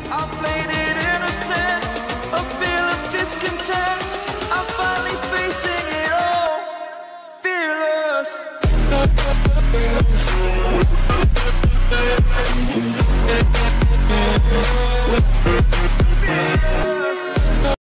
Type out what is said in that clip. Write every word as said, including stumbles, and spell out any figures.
I played it innocent, a feel of discontent. I'm finally facing it all, fearless. Fearless.